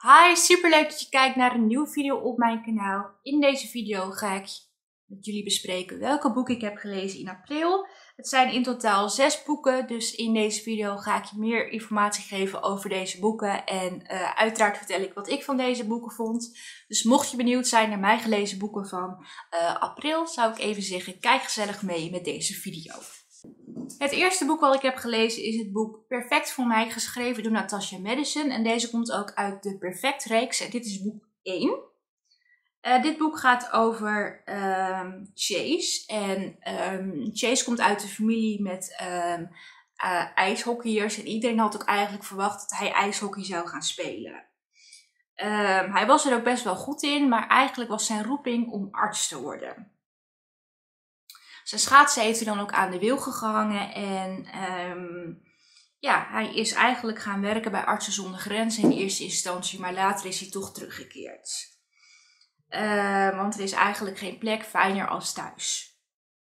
Hi, superleuk dat je kijkt naar een nieuwe video op mijn kanaal. In deze video ga ik met jullie bespreken welke boeken ik heb gelezen in april. Het zijn in totaal 6 boeken, dus in deze video ga ik je meer informatie geven over deze boeken. En uiteraard vertel ik wat ik van deze boeken vond. Dus mocht je benieuwd zijn naar mijn gelezen boeken van april, zou ik even zeggen, kijk gezellig mee met deze video. Het eerste boek wat ik heb gelezen is het boek Perfect voor mij, geschreven door Natasha Madison. En deze komt ook uit de Perfect reeks. En dit is boek 1. Dit boek gaat over Chase. En Chase komt uit een familie met ijshockeyers. En iedereen had ook eigenlijk verwacht dat hij ijshockey zou gaan spelen. Hij was er ook best wel goed in, maar eigenlijk was zijn roeping om arts te worden. Zijn schaatsen heeft hij dan ook aan de wiel gehangen en hij is eigenlijk gaan werken bij Artsen zonder Grenzen in eerste instantie, maar later is hij toch teruggekeerd. Want er is eigenlijk geen plek fijner als thuis.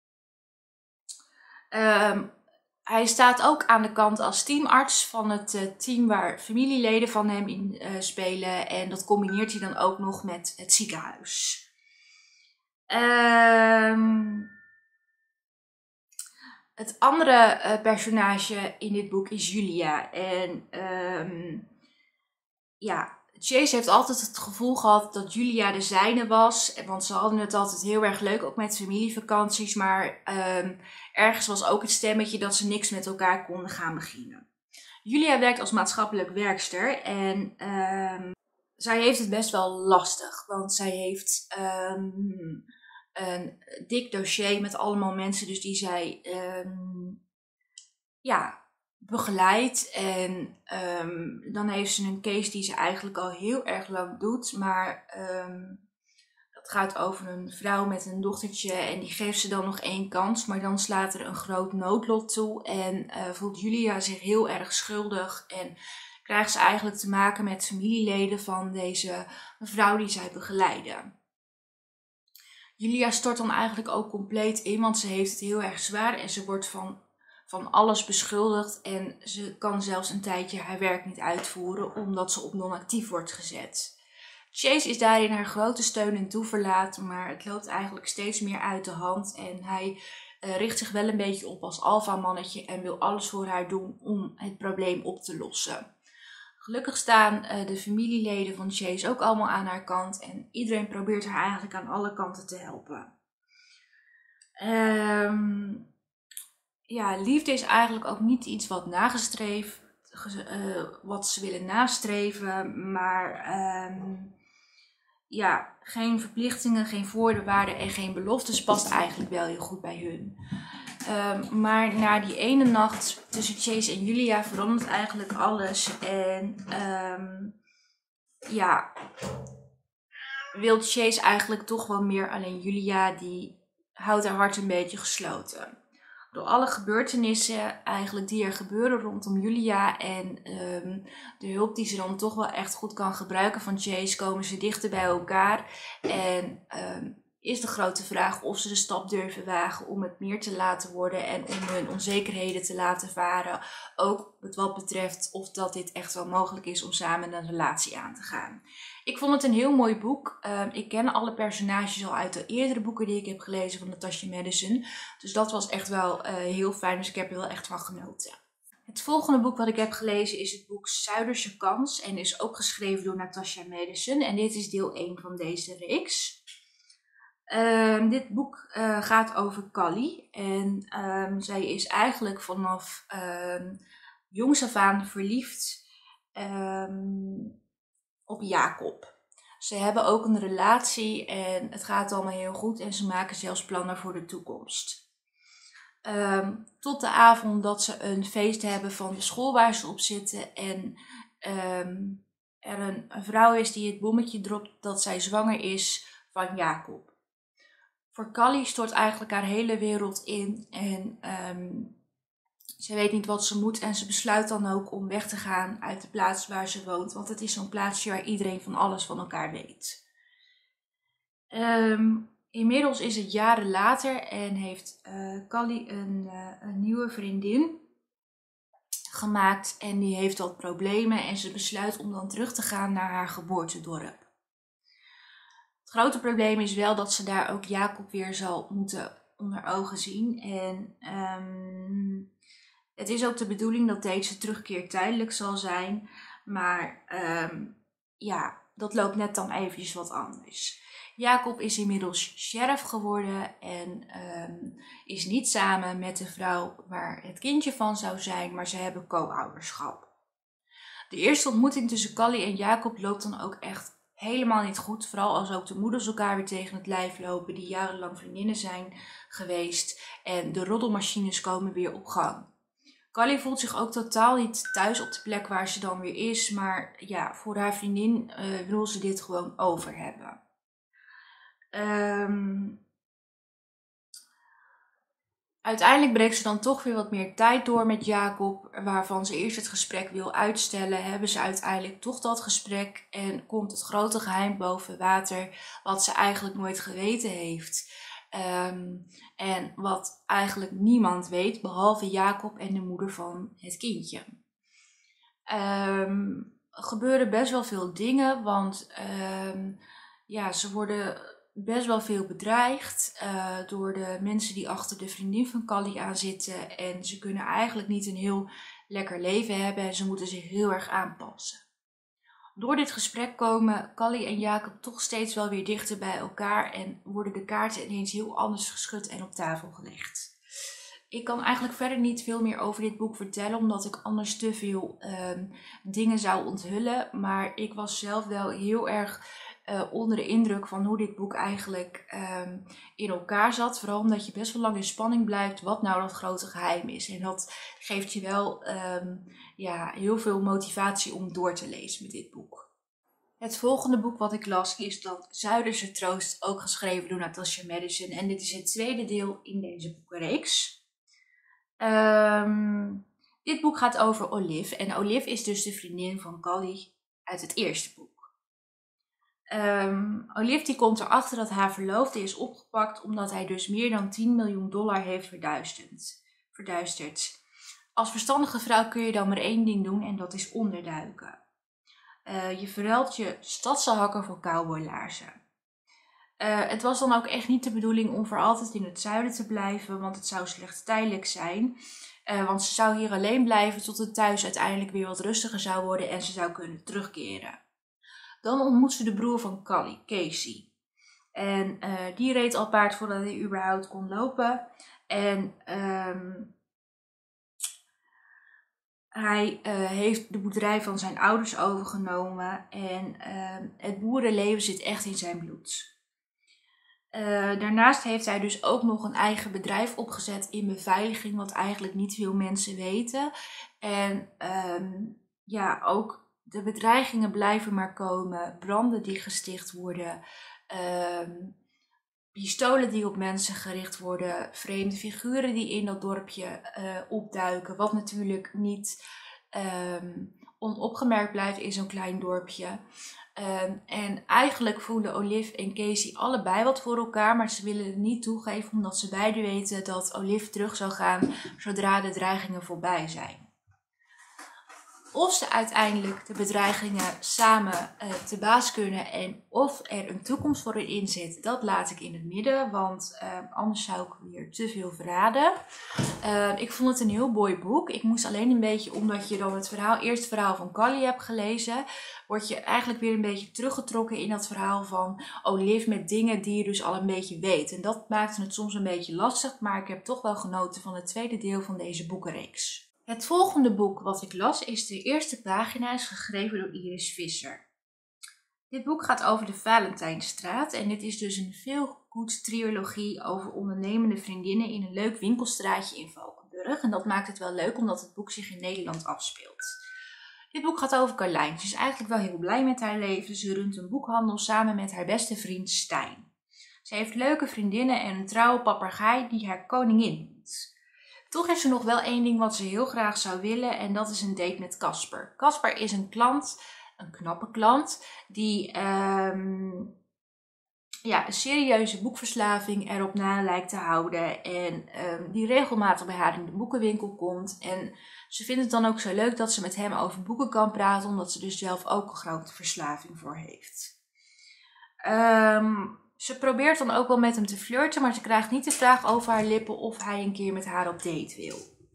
Hij staat ook aan de kant als teamarts van het team waar familieleden van hem in spelen en dat combineert hij dan ook nog met het ziekenhuis. Het andere personage in dit boek is Julia. En Chase heeft altijd het gevoel gehad dat Julia de zijne was. Want ze hadden het altijd heel erg leuk, ook met familievakanties. Maar ergens was ook het stemmetje dat ze niks met elkaar konden gaan beginnen. Julia werkt als maatschappelijk werkster. En zij heeft het best wel lastig. Want zij heeft een dik dossier met allemaal mensen dus die zij begeleidt. En dan heeft ze een case die ze eigenlijk al heel erg lang doet. Maar dat gaat over een vrouw met een dochtertje en die geeft ze dan nog 1 kans. Maar dan slaat er een groot noodlot toe en voelt Julia zich heel erg schuldig. En krijgt ze eigenlijk te maken met familieleden van deze mevrouw die zij begeleiden. Julia stort dan eigenlijk ook compleet in, want ze heeft het heel erg zwaar en ze wordt van alles beschuldigd. En ze kan zelfs een tijdje haar werk niet uitvoeren, omdat ze op non-actief wordt gezet. Chase is daarin haar grote steun en toeverlaat, maar het loopt eigenlijk steeds meer uit de hand. En hij richt zich wel een beetje op als alfamannetje en wil alles voor haar doen om het probleem op te lossen. Gelukkig staan de familieleden van Chase ook allemaal aan haar kant en iedereen probeert haar eigenlijk aan alle kanten te helpen. Liefde is eigenlijk ook niet iets wat wat ze willen nastreven, maar geen verplichtingen, geen voorwaarden en geen beloftes past eigenlijk wel heel goed bij hun. Maar na die ene nacht tussen Chase en Julia verandert eigenlijk alles. En wil Chase eigenlijk toch wel meer. Alleen Julia die houdt haar hart een beetje gesloten. Door alle gebeurtenissen eigenlijk die er gebeuren rondom Julia en de hulp die ze dan toch wel echt goed kan gebruiken van Chase, komen ze dichter bij elkaar. En is de grote vraag of ze de stap durven wagen om het meer te laten worden en om hun onzekerheden te laten varen. Ook wat betreft of dat dit echt wel mogelijk is om samen een relatie aan te gaan. Ik vond het een heel mooi boek. Ik ken alle personages al uit de eerdere boeken die ik heb gelezen van Natasha Madison. Dus dat was echt wel heel fijn, dus ik heb er wel echt van genoten. Het volgende boek wat ik heb gelezen is het boek Zuiderse Kans en is ook geschreven door Natasha Madison. En dit is deel 1 van deze reeks. Dit boek gaat over Callie en zij is eigenlijk vanaf jongs af aan verliefd op Jacob. Ze hebben ook een relatie en het gaat allemaal heel goed en ze maken zelfs plannen voor de toekomst. Tot de avond dat ze een feest hebben van de school waar ze op zitten en er een vrouw is die het bommetje dropt dat zij zwanger is van Jacob. Voor Callie stort eigenlijk haar hele wereld in en ze weet niet wat ze moet en ze besluit dan ook om weg te gaan uit de plaats waar ze woont. Want het is zo'n plaatsje waar iedereen van alles van elkaar weet. Inmiddels is het jaren later en heeft Callie een nieuwe vriendin gemaakt en die heeft wat problemen en ze besluit om dan terug te gaan naar haar geboortedorp. Het grote probleem is wel dat ze daar ook Jacob weer zal moeten onder ogen zien. En het is ook de bedoeling dat deze terugkeer tijdelijk zal zijn. Maar ja, dat loopt net dan eventjes wat anders. Jacob is inmiddels sheriff geworden en is niet samen met de vrouw waar het kindje van zou zijn, maar ze hebben co-ouderschap. De eerste ontmoeting tussen Callie en Jacob loopt dan ook echt helemaal niet goed. Vooral als ook de moeders elkaar weer tegen het lijf lopen, die jarenlang vriendinnen zijn geweest. En de roddelmachines komen weer op gang. Callie voelt zich ook totaal niet thuis op de plek waar ze dan weer is. Maar ja, voor haar vriendin wil ze dit gewoon over hebben. Uiteindelijk breekt ze dan toch weer wat meer tijd door met Jacob, waarvan ze eerst het gesprek wil uitstellen. Hebben ze uiteindelijk toch dat gesprek en komt het grote geheim boven water, wat ze eigenlijk nooit geweten heeft. En wat eigenlijk niemand weet, behalve Jacob en de moeder van het kindje. Er gebeuren best wel veel dingen, want ja, ze worden best wel veel bedreigd door de mensen die achter de vriendin van Callie aan zitten. En ze kunnen eigenlijk niet een heel lekker leven hebben en ze moeten zich heel erg aanpassen. Door dit gesprek komen Callie en Jacob toch steeds wel weer dichter bij elkaar en worden de kaarten ineens heel anders geschud en op tafel gelegd. Ik kan eigenlijk verder niet veel meer over dit boek vertellen, omdat ik anders te veel dingen zou onthullen. Maar ik was zelf wel heel erg onder de indruk van hoe dit boek eigenlijk in elkaar zat. Vooral omdat je best wel lang in spanning blijft wat nou dat grote geheim is. En dat geeft je wel ja, heel veel motivatie om door te lezen met dit boek. Het volgende boek wat ik las is dan Zuiderse Troost, ook geschreven door Natasha Madison. En dit is het tweede deel in deze boekenreeks. Dit boek gaat over Olive. En Olive is dus de vriendin van Callie uit het eerste boek. Olive die komt erachter dat haar verloofde is opgepakt omdat hij dus meer dan $10 miljoen heeft verduisterd. Als verstandige vrouw kun je dan maar één ding doen en dat is onderduiken. Je verruilt je stadshalhakker voor cowboylaarzen. Het was dan ook echt niet de bedoeling om voor altijd in het zuiden te blijven, want het zou slechts tijdelijk zijn. Want ze zou hier alleen blijven tot het thuis uiteindelijk weer wat rustiger zou worden en ze zou kunnen terugkeren. Dan ontmoet ze de broer van Callie, Casey. En die reed al paard voordat hij überhaupt kon lopen. En hij heeft de boerderij van zijn ouders overgenomen. En het boerenleven zit echt in zijn bloed. Daarnaast heeft hij dus ook nog een eigen bedrijf opgezet in beveiliging, wat eigenlijk niet veel mensen weten. En ja, ook de bedreigingen blijven maar komen, branden die gesticht worden, pistolen die op mensen gericht worden, vreemde figuren die in dat dorpje opduiken, wat natuurlijk niet onopgemerkt blijft in zo'n klein dorpje. En eigenlijk voelen Olive en Casey allebei wat voor elkaar, maar ze willen het niet toegeven omdat ze beiden weten dat Olive terug zal gaan zodra de dreigingen voorbij zijn. Of ze uiteindelijk de bedreigingen samen te baas kunnen en of er een toekomst voor hen in zit, dat laat ik in het midden, want anders zou ik weer te veel verraden. Ik vond het een heel mooi boek. Ik moest alleen een beetje, omdat je dan het eerste verhaal van Callie hebt gelezen, word je eigenlijk weer een beetje teruggetrokken in dat verhaal van Olive met dingen die je dus al een beetje weet. En dat maakte het soms een beetje lastig, maar ik heb toch wel genoten van het tweede deel van deze boekenreeks. Het volgende boek wat ik las is de eerste pagina, is geschreven door Iris Visser. Dit boek gaat over de Valentijnstraat en dit is dus een feel-good trilogie over ondernemende vriendinnen in een leuk winkelstraatje in Valkenburg. En dat maakt het wel leuk omdat het boek zich in Nederland afspeelt. Dit boek gaat over Carlijn. Ze is eigenlijk wel heel blij met haar leven. Ze runt een boekhandel samen met haar beste vriend Stijn. Ze heeft leuke vriendinnen en een trouwe papegaai die haar koningin noemt. Toch is er nog wel één ding wat ze heel graag zou willen en dat is een date met Casper. Casper is een klant, een knappe klant, die ja, een serieuze boekverslaving erop na lijkt te houden. En die regelmatig bij haar in de boekenwinkel komt. En ze vindt het dan ook zo leuk dat ze met hem over boeken kan praten, omdat ze dus zelf ook een grote verslaving voor heeft. Ze probeert dan ook wel met hem te flirten, maar ze krijgt niet de vraag over haar lippen of hij een keer met haar op date wil.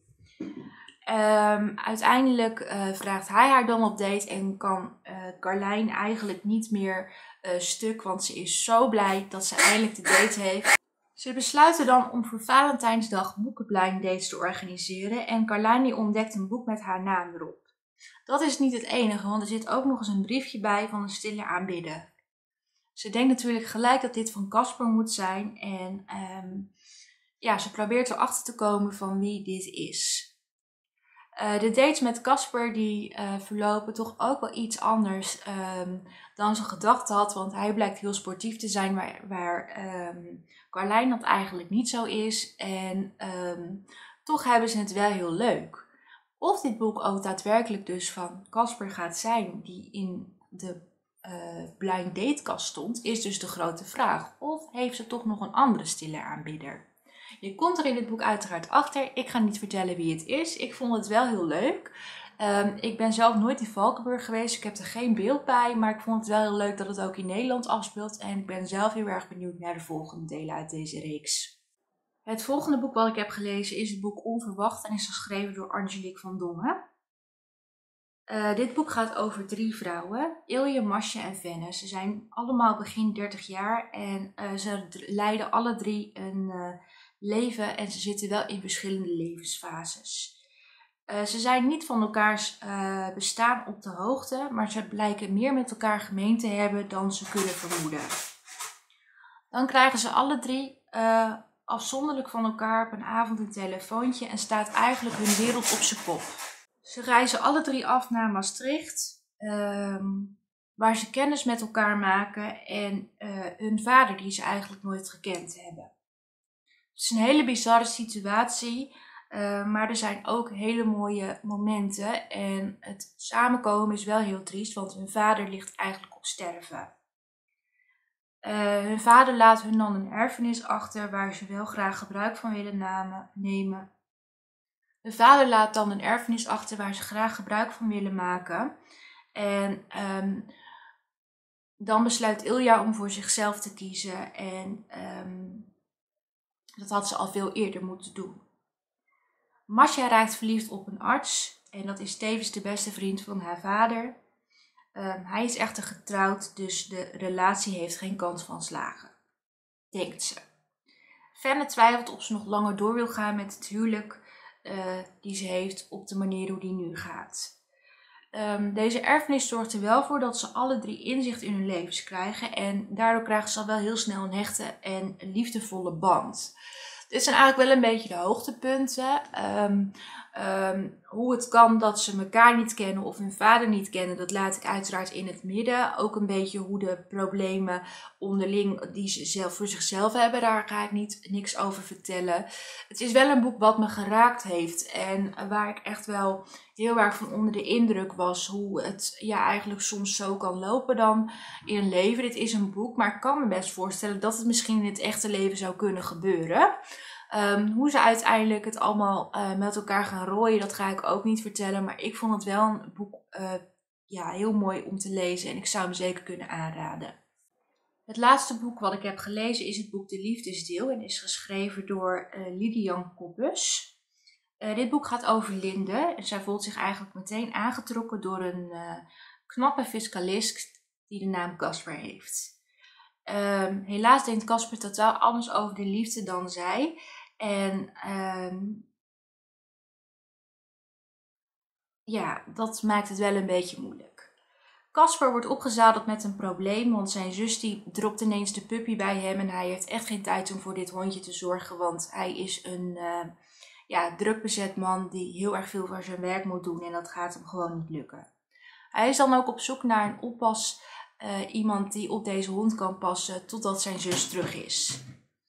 Uiteindelijk vraagt hij haar dan op date en kan Carlijn eigenlijk niet meer stuk, want ze is zo blij dat ze eindelijk de date heeft. Ze besluiten dan om voor Valentijnsdag boekenblind dates te organiseren en Carlijn die ontdekt een boek met haar naam erop. Dat is niet het enige, want er zit ook nog eens een briefje bij van een stille aanbidder. Ze denkt natuurlijk gelijk dat dit van Casper moet zijn en ja, ze probeert erachter te komen van wie dit is. De dates met Casper die verlopen toch ook wel iets anders dan ze gedacht had. Want hij blijkt heel sportief te zijn, waar Carlijn dat eigenlijk niet zo is. En toch hebben ze het wel heel leuk. Of dit boek ook daadwerkelijk dus van Casper gaat zijn, die in de blind datekast stond, is dus de grote vraag. Of heeft ze toch nog een andere stille aanbidder? Je komt er in het boek uiteraard achter. Ik ga niet vertellen wie het is. Ik vond het wel heel leuk. Ik ben zelf nooit in Valkenburg geweest. Ik heb er geen beeld bij. Maar ik vond het wel heel leuk dat het ook in Nederland afspeelt. En ik ben zelf heel erg benieuwd naar de volgende delen uit deze reeks. Het volgende boek wat ik heb gelezen is het boek Onverwacht en is geschreven door Angelique van Dongen. Dit boek gaat over 3 vrouwen, Ilje, Masje en Venne. Ze zijn allemaal begin 30 jaar en ze leiden alle 3 een leven en ze zitten wel in verschillende levensfases. Ze zijn niet van elkaars bestaan op de hoogte, maar ze blijken meer met elkaar gemeen te hebben dan ze kunnen vermoeden. Dan krijgen ze alle 3 afzonderlijk van elkaar op een avond een telefoontje en staat eigenlijk hun wereld op zijn kop. Ze reizen alle 3 af naar Maastricht, waar ze kennis met elkaar maken en hun vader die ze eigenlijk nooit gekend hebben. Het is een hele bizarre situatie, maar er zijn ook hele mooie momenten en het samenkomen is wel heel triest, want hun vader ligt eigenlijk op sterven. Hun vader laat hun dan een erfenis achter waar ze wel graag gebruik van willen nemen. De vader laat dan een erfenis achter waar ze graag gebruik van willen maken. En dan besluit Ilja om voor zichzelf te kiezen. En dat had ze al veel eerder moeten doen. Masja raakt verliefd op een arts. En dat is tevens de beste vriend van haar vader. Hij is echter getrouwd, dus de relatie heeft geen kans van slagen. Denkt ze. Venne twijfelt of ze nog langer door wil gaan met het huwelijk die ze heeft op de manier hoe die nu gaat. Deze erfenis zorgt er wel voor dat ze alle 3 inzicht in hun levens krijgen en daardoor krijgen ze al wel heel snel een hechte en liefdevolle band. Dit zijn eigenlijk wel een beetje de hoogtepunten. Hoe het kan dat ze elkaar niet kennen of hun vader niet kennen, dat laat ik uiteraard in het midden. Ook een beetje hoe de problemen onderling die ze zelf voor zichzelf hebben, daar ga ik niks over vertellen. Het is wel een boek wat me geraakt heeft en waar ik echt wel heel erg van onder de indruk was hoe het ja eigenlijk soms zo kan lopen dan in een leven. Dit is een boek, maar ik kan me best voorstellen dat het misschien in het echte leven zou kunnen gebeuren. Hoe ze uiteindelijk het allemaal met elkaar gaan rooien, dat ga ik ook niet vertellen. Maar ik vond het wel een boek ja, heel mooi om te lezen en ik zou hem zeker kunnen aanraden. Het laatste boek wat ik heb gelezen is het boek De Liefdesdeel en is geschreven door Lidian Koppes. Dit boek gaat over Linde en zij voelt zich eigenlijk meteen aangetrokken door een knappe fiscalist die de naam Casper heeft. Helaas denkt Casper totaal anders over de liefde dan zij. En ja, dat maakt het wel een beetje moeilijk. Casper wordt opgezadeld met een probleem, want zijn zus die dropt ineens de puppy bij hem en hij heeft echt geen tijd om voor dit hondje te zorgen, want hij is een druk bezet man die heel erg veel voor zijn werk moet doen en dat gaat hem gewoon niet lukken. Hij is dan ook op zoek naar een oppas, iemand die op deze hond kan passen totdat zijn zus terug is.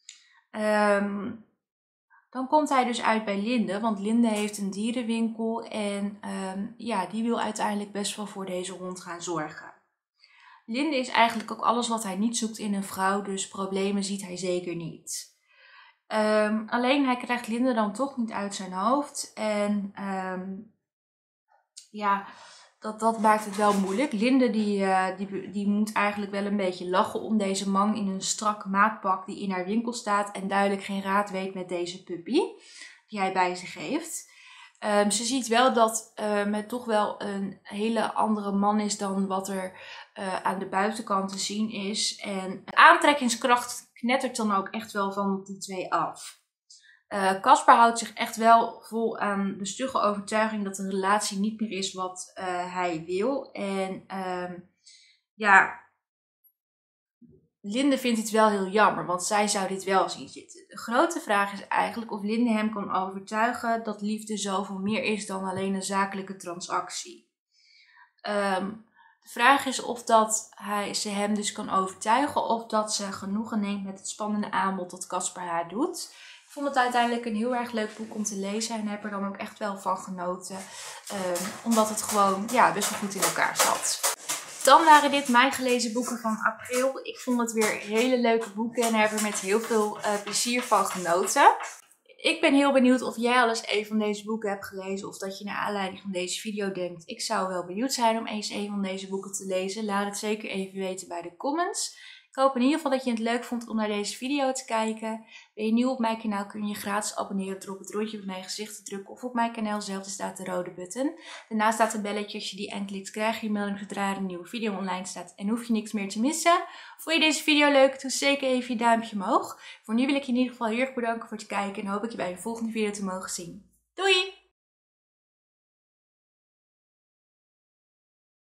Dan komt hij dus uit bij Linde, want Linde heeft een dierenwinkel en die wil uiteindelijk best wel voor deze hond gaan zorgen. Linde is eigenlijk ook alles wat hij niet zoekt in een vrouw, dus problemen ziet hij zeker niet. Alleen hij krijgt Linde dan toch niet uit zijn hoofd en ja, dat maakt het wel moeilijk. Linde die moet eigenlijk wel een beetje lachen om deze man in een strak maatpak die in haar winkel staat en duidelijk geen raad weet met deze puppy die hij bij zich heeft. Ze ziet wel dat het toch wel een hele andere man is dan wat er aan de buitenkant te zien is. En de aantrekkingskracht knettert dan ook echt wel van die twee af. Caspar houdt zich echt wel vol aan de stugge overtuiging dat een relatie niet meer is wat hij wil. En ja, Linde vindt het wel heel jammer, want zij zou dit wel zien zitten. De grote vraag is eigenlijk of Linde hem kan overtuigen dat liefde zoveel meer is dan alleen een zakelijke transactie. De vraag is of ze hem dus kan overtuigen of dat ze genoegen neemt met het spannende aanbod dat Caspar haar doet. Ik vond het uiteindelijk een heel erg leuk boek om te lezen en heb er dan ook echt wel van genoten. Omdat het gewoon best wel goed in elkaar zat. Dan waren dit mijn gelezen boeken van april. Ik vond het weer hele leuke boeken en heb er met heel veel plezier van genoten. Ik ben heel benieuwd of jij al eens een van deze boeken hebt gelezen of dat je naar aanleiding van deze video denkt. Ik zou wel benieuwd zijn om eens een van deze boeken te lezen. Laat het zeker even weten bij de comments. Ik hoop in ieder geval dat je het leuk vond om naar deze video te kijken. Ben je nieuw op mijn kanaal kun je je gratis abonneren door op het rondje met mijn gezicht te drukken of op mijn kanaal zelf staat de rode button. Daarnaast staat een belletje, als je die aanklikt krijg je een melding zodra er een nieuwe video online staat en hoef je niks meer te missen. Vond je deze video leuk? Doe zeker even je duimpje omhoog. Voor nu wil ik je in ieder geval heel erg bedanken voor het kijken en hoop ik je bij een volgende video te mogen zien. Doei!